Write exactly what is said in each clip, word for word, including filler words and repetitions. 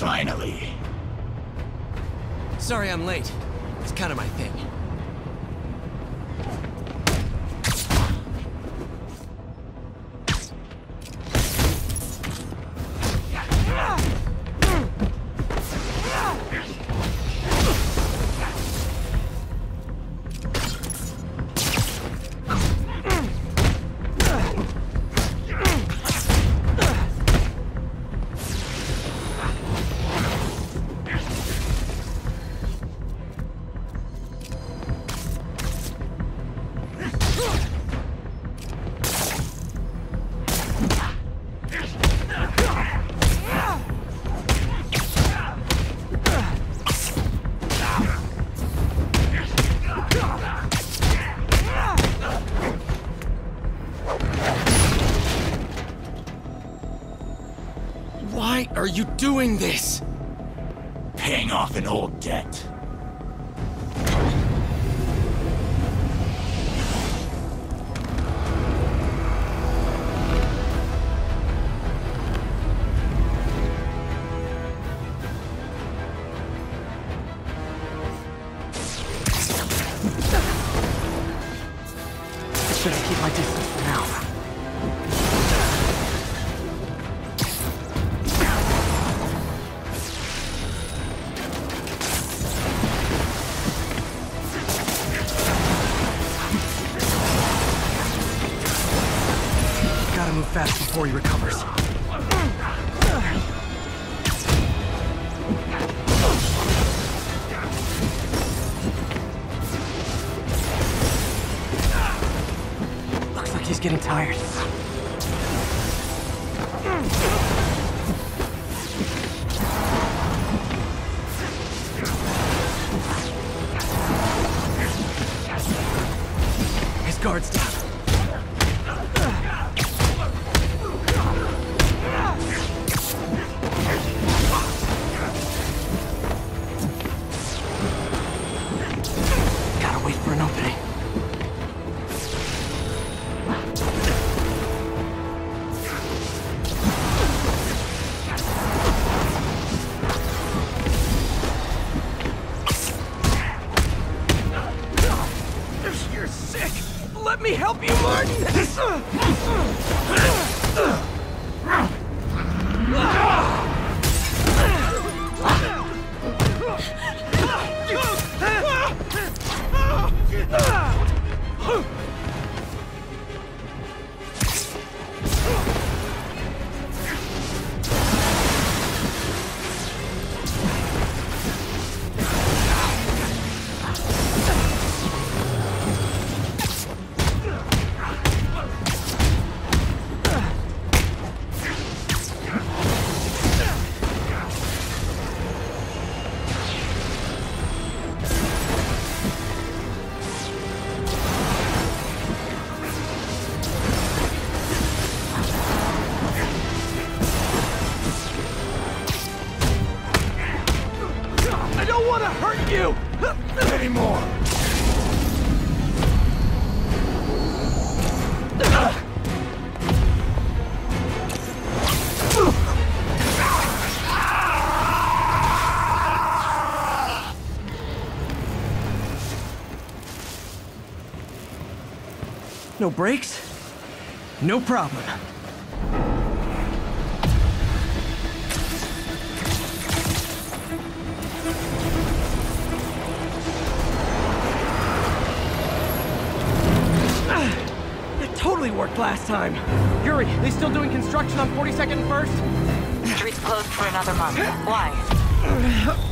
Finally. Sorry I'm late. It's kind of my thing. Why are you doing this? Paying off an old debt. Should I keep my distance for now? Gotta move fast before he recovers. Looks like he's getting tired. His guard's down. Wait for an opening. You're sick! Let me help you, Martin! I don't want to hurt you! Anymore! No brakes? No problem. It totally worked last time. Yuri, they still doing construction on forty-second and First? Street's closed for another month. Why?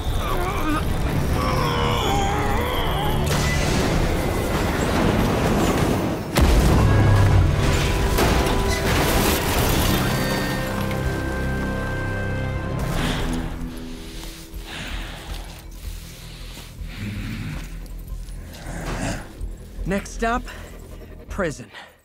Next stop, prison.